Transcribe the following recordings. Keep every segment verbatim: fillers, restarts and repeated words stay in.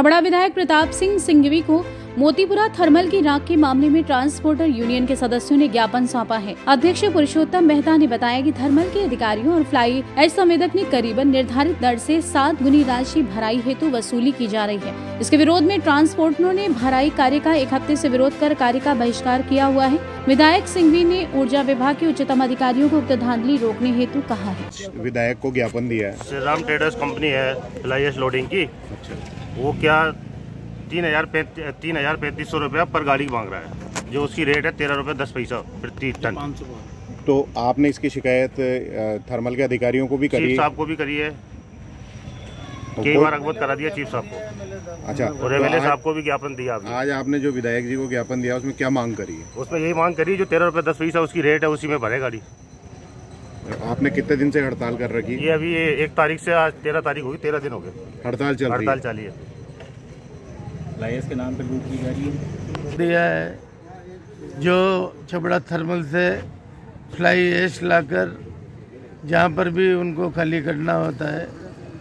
छबड़ा विधायक प्रताप सिंह सिंघवी को मोतीपुरा थर्मल की राख के मामले में ट्रांसपोर्टर यूनियन के सदस्यों ने ज्ञापन सौंपा है। अध्यक्ष पुरुषोत्तम मेहता ने बताया कि थर्मल के अधिकारियों और फ्लाई एश संवेदक ने करीबन निर्धारित दर से सात गुनी राशि भराई हेतु वसूली की जा रही है। इसके विरोध में ट्रांसपोर्टरों ने भराई कार्य का एक हफ्ते से विरोध कर कार्य का बहिष्कार किया हुआ है। विधायक सिंघवी ने ऊर्जा विभाग के उच्चतम अधिकारियों को उक्त धांधली रोकने हेतु कहा है। विधायक को ज्ञापन दिया है। श्री राम ट्रेडर्स कंपनी है फ्लाई एश लोडिंग की। अच्छा। वो क्या तीन हजार तीन हजार पैंतीस सौ रुपया पर गाड़ी मांग रहा है, जो उसकी रेट है तेरह रुपये दस पैसा प्रति टन। तो आपने इसकी शिकायत थर्मल के अधिकारियों को भी करी? चीफ साहब को भी करी है, तो कई बार अवगत करा दिया चीफ साहब को। अच्छा। और एम एल ए साहब को भी ज्ञापन दिया। आज आपने जो विधायक जी को ज्ञापन दिया उसमें क्या मांग करी है? उसमें यही मांग करी जो तेरह रुपये दस पैसा उसकी रेट है, उसी में भरे गाड़ी। आपने कितने दिन से हड़ताल कर रखी? ये अभी एक तारीख से आज तेरह तारीख होगी, तेरह दिन हो गए हड़ताल चल रही है। हड़ताल चाली है। फ्लाईएश के नाम पे लूट की जा रही है। दिया है जो छबड़ा थर्मल से फ्लाई एश लाकर जहाँ पर भी उनको खाली करना होता है,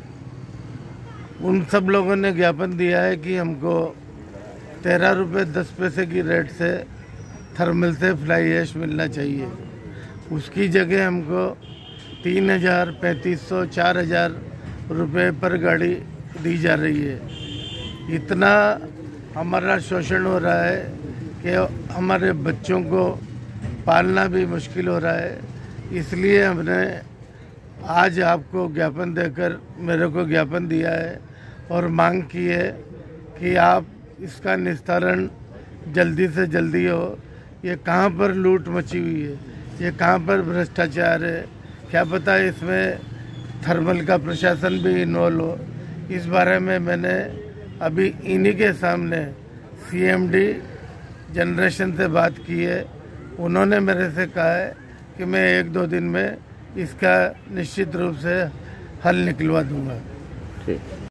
उन सब लोगों ने ज्ञापन दिया है कि हमको तेरह रुपये दस पैसे की रेट से थर्मल से फ्लाई एश मिलना चाहिए। उसकी जगह हमको तीन हज़ार पैंतीस सौ चार हज़ार रुपये पर गाड़ी दी जा रही है। इतना हमारा शोषण हो रहा है कि हमारे बच्चों को पालना भी मुश्किल हो रहा है। इसलिए हमने आज आपको ज्ञापन देकर मेरे को ज्ञापन दिया है और मांग की है कि आप इसका निस्तारण जल्दी से जल्दी हो। ये कहाँ पर लूट मची हुई है, ये कहाँ पर भ्रष्टाचार है, क्या पता इसमें थर्मल का प्रशासन भी इन्वॉल्व हो। इस बारे में मैंने अभी इन्हीं के सामने सी एम डी जनरेशन से बात की है। उन्होंने मेरे से कहा है कि मैं एक दो दिन में इसका निश्चित रूप से हल निकलवा दूंगा। ठीक।